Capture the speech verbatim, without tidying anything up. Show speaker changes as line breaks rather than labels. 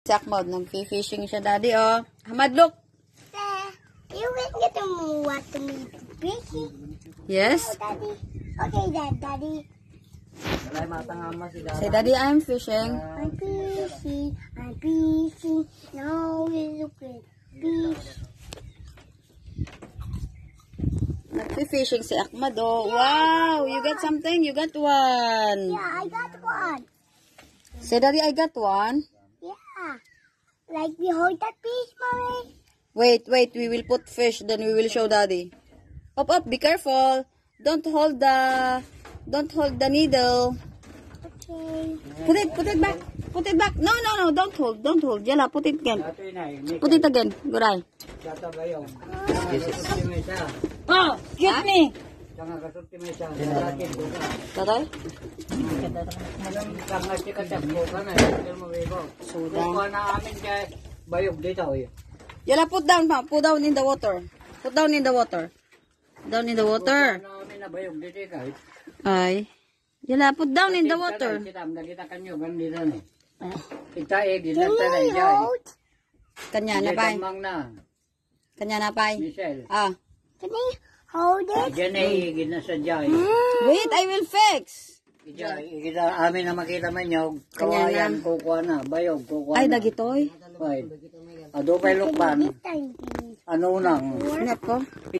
Si Ahmad, nag-fishing siya, daddy, oh. Ahmad, look.
You can get to what to me fishing.
Yes.
Oh, daddy. Okay, dad, daddy.
Say, daddy, I'm fishing.
I'm fishing. I'm fishing. Now we look at fish.
Nag-fishing si Ahmad, oh. Wow, you got something? You got one.
Yeah, I got one.
Say, daddy, I got one.
Yeah. Like we hold that fish, mommy.
Wait, wait, we will put fish, then we will show daddy. Up, up, be careful. Don't hold the, don't hold the needle.
Okay.
Put it, put it back. Put it back. No, no, no, don't hold, don't hold. Yala, put it again. Put it again. Guray. Oh, excuse me. Tatay? Yala, put down, pa. Put down in the water. Put down in the water. Down in the water. Ay. Yala, put down in the water. Kanya na, pay. Kanya na, pay. Ah.
Can I hold it?
Wait, I will fix.
Amin na makita man nyo, kawayan, kukuha na, bayog, kukuha na.
Ay, dagitoy.
Ado pa'y lukban. Ano nang?
Nako.